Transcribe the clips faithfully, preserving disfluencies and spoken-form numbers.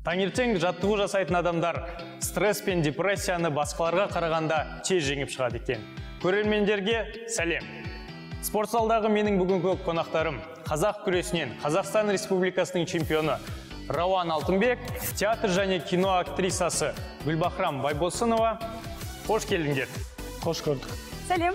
Таңертең жаттығу жасайтын адамдар стресс пен депрессияны басқаларға қарағанда тез жеңіп шығады екен. Көрермендерге сәлем. Спорт залдағы менің бүгінгі қонақтарым қазақ күресінен Қазақстан Республикасының чемпионы Рауан Алтынбек, театр және кино актрисасы Гүлбахрам Байбосынова. Қош келдіңдер. Қош көрдік. Сәлем.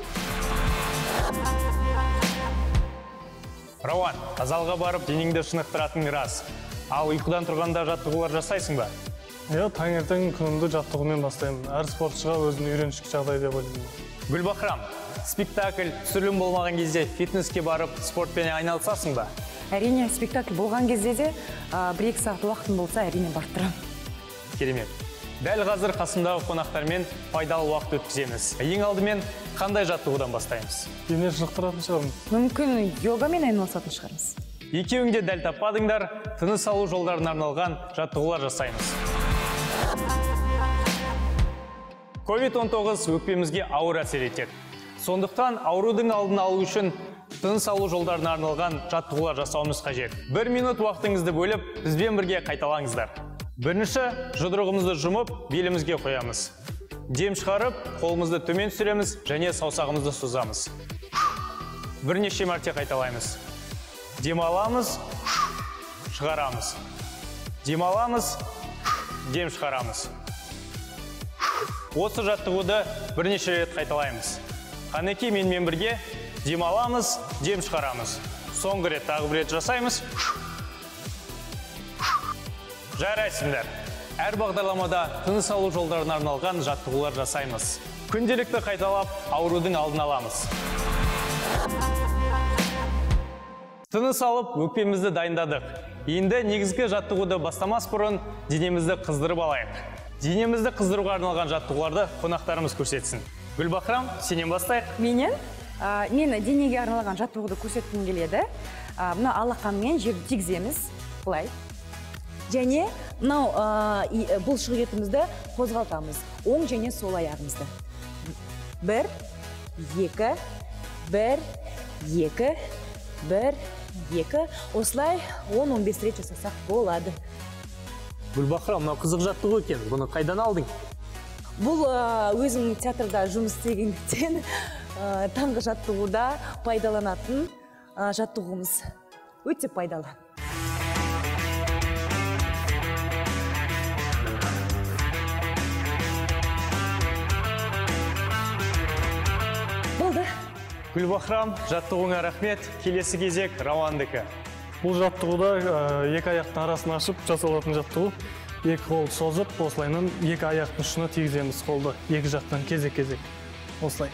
Рауан, залға барып денеңді шынықтыратын рас. Ал ұйқыдан тұрғанда жаттығулар жасайсың ба? Иә, таңертең күнімді жаттығумен бастаймын. Әр спортшыға өзінің үйреншікті жағдай деп ойлаймын. Гүлбахрам, спектакль, түсірілім болмаған кезде фитнеске барып, спортпен айналысасың ба? Әрине, спектакль болған кезде де бір-екі сағат уақытым болса, әрине барып тұрамын. Керемет. Дәл қазір қасымдағы қонақтармен пайдалы уақыт өткіземіз. Ең алдымен қандай жаттығудан бастаймыз? Дене шынықтыратын шығармыз. Мүмкін йогамен айналысатын шығармыз. Екеуің де дәл таппадыңдар, тыныс алу жолдарына арналған жаттығулар жасаймыз. ковид он тоғыз өкпемізге ауыр әсер етеді. Сондықтан аурудың алдын алу үшін тыныс алу жолдарына арналған жаттығулар жасауымыз қажет. Бір минут уақытыңызды бөліп, бізбен бірге қайталаңыздар. Бірінші, жұдырығымызды жұмып, белімізге қоямыз. Дем шығарып, қолымызды төмен түсіреміз және саусағымызды созамыз. Бірнеше мәрте қайталаймыз. Дем аламыз, шығарамыз. Дем аламыз, дем шығарамыз. Осы жаттығуды бірнеше рет қайталаймыз. Қанеки менімен бірге дем аламыз, дем шығарамыз. Соңғы рет тағы бір рет жасаймыз. Жарайсыңдар. Әр бағдарламада тыныс алу жолдарына арналған жаттығулар жасаймыз. Күнделікті қайталап, аурудың алдын аламыз. Тыныс алып, өкпемізді дайындадық. Енді негізгі жаттығуды бастамас бұрын денемізді қыздырып алайық. Денемізді қыздыруға арналған жаттығуларды қонақтарымыз көрсетсін. Гүлбахрам, сенен бастайық. Менен, мен денеге арналған жаттығуды көрсеткім келеді. Мына алақанмен жерді тигіземіз, былай. Және бұл шығетімізді қозғалтамыз. Оң және сол аяғымызды. Бір, екі, бір, екі, бір, екі. Осылай он он бес рет жасасақ болады. Гүлбахрам, мынау қызық жаттығу екен. Бұны қайдан алдың? Бұл өзім театрда жұмыс істегендіктен таңғы жаттығуда пайдаланатын жаттығуымыз өте пайдалы. Болды. Гүлбахрам, жаттығуыңа рахмет. Келесі кезек Рауандікі. Бұл жаттығуда екі аяқтың арасын ашып жасалатын жаттығу. Екі қол созып, осылайынан екі аяқтың ұшына тигіземіз қолды. Екі жақтан кезек-кезек. Осылай.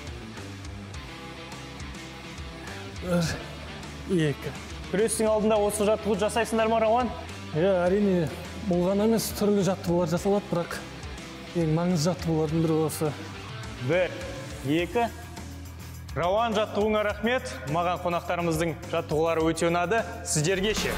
Бір, екі. Күрестің алдында осы жаттығу жасайсыңдар ма, Рауан? Иә, әрине, бұл ғана емес түрлі жаттығулар жасалады, бірақ ең маңызды жаттығулардың бірі осы. Бір, екі. Рауан, жаттығуыңа рахмет. Маған қонақтарымыздың жаттығулары өте ұнады. Сіздерге ше.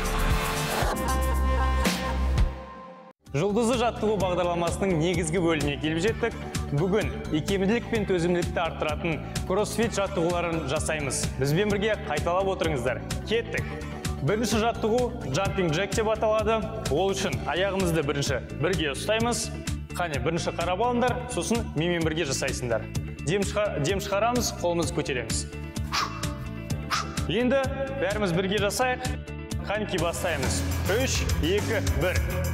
Жұлдызы жаттығу бағдарламасының негізгі бөліміне келіп жеттік. Бүгін икемділік пен төзімділікті арттыратын кроссфит жаттығуларын жасаймыз. Бізбен бірге қайталап отырыңыздар. Кеттік. Бірінші жаттығу джампинг джек деп аталады. Ол үшін аяғымызды бірінші бірге ұстаймыз. Қане, бірінші қарап алыңдар, сосын менімен бірге жасайсыңдар. Дем шығарамыз, қолымызды көтереміз. Енді бәріміз бірге жасайық. Қанеки бастаймыз. Үш, екі, бір.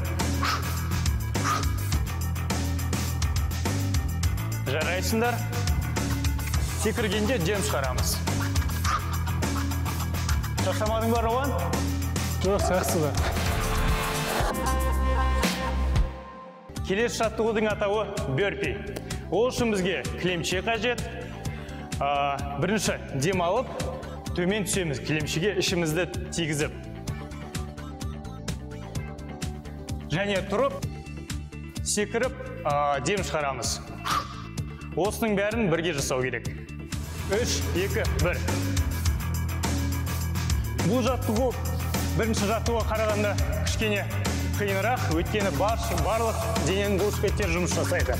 Жарайсыңдар. Секіргенде дем шығарамыз. Жасамадың ба, Рауан? Жоқ, жақсы да. Келесі жаттығудың атауы бөрпи. Ол үшін бізге кілемше қажет. Бірінші дем алып, төмен түсеміз. Кілемшеге ішімізді тигізіп. Және тұрып, секіріп, дем шығарамыз. Осының бәрін бірге жасау керек. Үш, екі, бір. Бұл жаттығу бірінші жаттығуға қарағанда кішкене қиынырақ, өйткені барлық дененің бұлшықеттері жұмыс жасайды.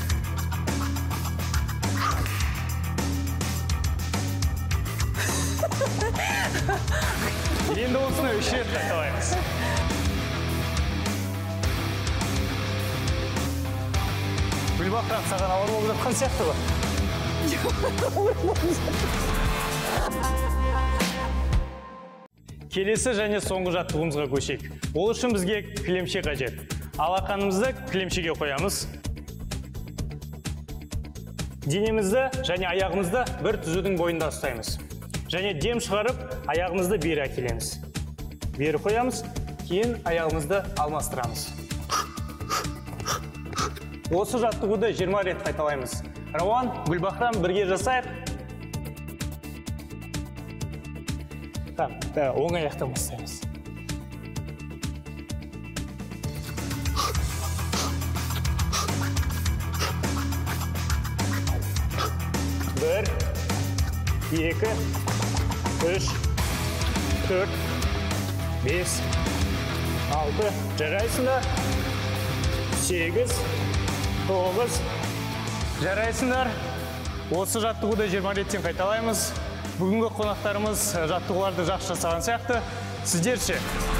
Енді осыны үш рет қайталаймыз. Гүлбахрам, саған ауыр болып жатқан сияқты ба? Келесі және соңғы жаттығуымызға көшейік. Ол үшін бізге кілемше қажет. Алақанымызды кілемшеге қоямыз. Денемізді және аяғымызды бір түзудің бойында ұстаймыз. Және дем шығарып, аяғымызды бері әкелеміз. Бері қоямыз, кейін аяғымызды алмастырамыз. Осы жаттығуды жиырма рет қайталаймыз. Рауан, Гүлбахрам, бірге жасайық. Оң аяқтан бастаймыз. Бір, екі, үш, төрт, бес, алты, жарайсыңдар. Сегіз, тоғыз, жарайсыңдар. Осы жаттығуды жиырма реттен қайталаймыз. Бүгінгі қонақтарымыз жаттығуларды жақсы жасаған сияқты. Сіздерше?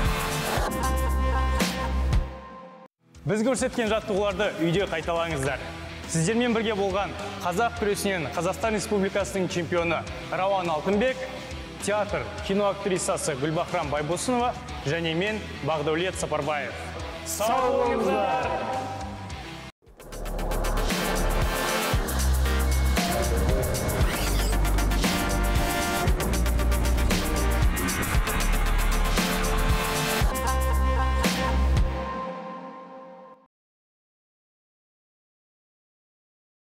Біз көрсеткен жаттығуларды үйде қайталаңыздар. Сіздермен бірге болған қазақ күресінен Қазақстан Республикасының чемпионы Рауан Алтынбек, театр, кино актрисасы Гүлбахрам Байбосынова және мен Бағдаулет Сапарбаев. Сау болыңыздар!